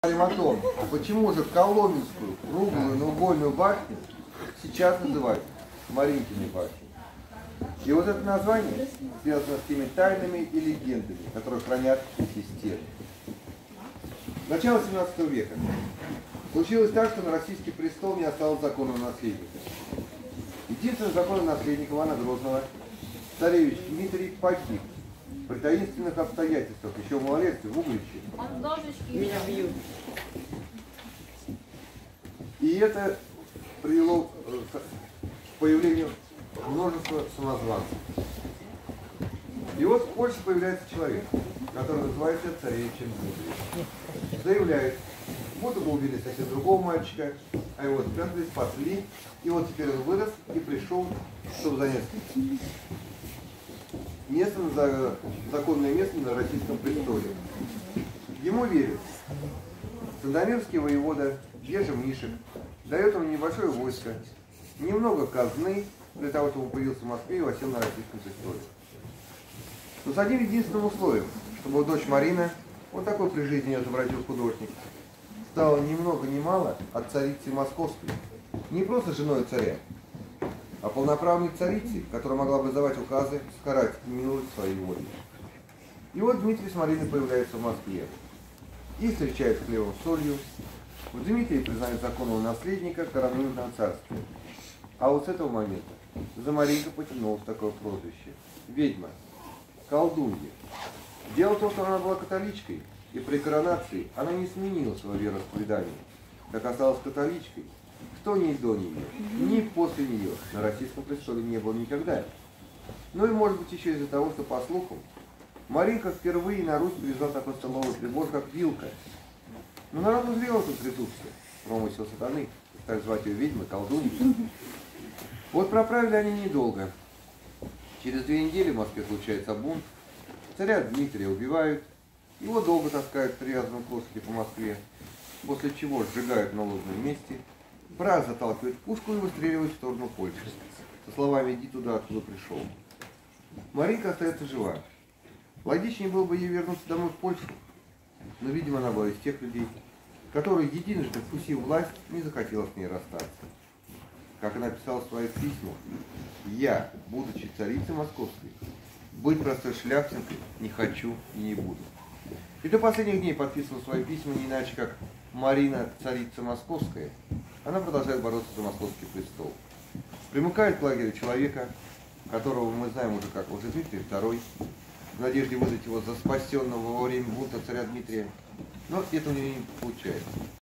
О том, почему же Коломенскую круглую наугольную башню сейчас называют Маринкиной башней. И вот это название связано с теми тайнами и легендами, которые хранят эти стены. Начало 17 века. Случилось так, что на российский престол не осталось законного наследника. Единственный законный наследник Ивана Грозного, царевич Дмитрий, погиб при таинственных обстоятельствах, еще в малолетстве, в Угличе. Меня бьют. И это привело к появлению множества самозванцев. И вот в Польше появляется человек, который называется царевичем Дмитрием. Заявляет, будто бы убили совсем другого мальчика, а его спрятали, спасли, и вот теперь он вырос и пришел, чтобы занять место, законное место на российском престоле. Ему верят. Сандомирский воевода Ежи Мнишек дает ему небольшое войско, немного казны для того, чтобы он появился в Москве и осел на российском престоле. Но с одним единственным условием, чтобы дочь Марина, вот такой при жизни ее изобразил художник, стала ни много ни мало от царицы Московской, не просто женой царя, а полноправной царицей, которая могла бы издавать указы, карать и миловать свои воли. И вот Дмитрий с Мариной появляются в Москве и встречают хлебом с солью. В Дмитрии признают законного наследника, короnuют на царстве. А вот с этого момента за Маринкой потянулось такое прозвище – ведьма, колдунья. Дело в том, что она была католичкой, и при коронации она не сменила свое вероисповедание, так осталась католичкой. Кто ни до нее, ни после нее на российском престоле не было никогда. Ну и может быть еще из-за того, что по слухам Маринка впервые на Русь привезла такой столовый прибор, как вилка. Но народ узрел эту присутствие, промысел сатаны, так звать ее ведьмы, колдуньи. Вот проправили они недолго. Через 2 недели в Москве случается бунт, царя Дмитрия убивают, его долго таскают привязанным к лошади по Москве, после чего сжигают на лобном месте, брат заталкивает пушку и выстреливает в сторону Польши, со словами «иди туда, откуда пришел». Маринка остается жива. Логичнее было бы ей вернуться домой в Польшу, но, видимо, она была из тех людей, которые, единожды вкусив власть, не захотела с ней расстаться. Как она писала в своих письмах: «Я, будучи царицей московской, быть простой шляхтинкой не хочу и не буду». И до последних дней подписывала свои письма не иначе, как Марина, царица московская. Она продолжает бороться за московский престол. Примыкает к лагерю человека, которого мы знаем уже как уже Дмитрий II, в надежде выдать его за спасенного во время бунта царя Дмитрия. Но это у нее не получается.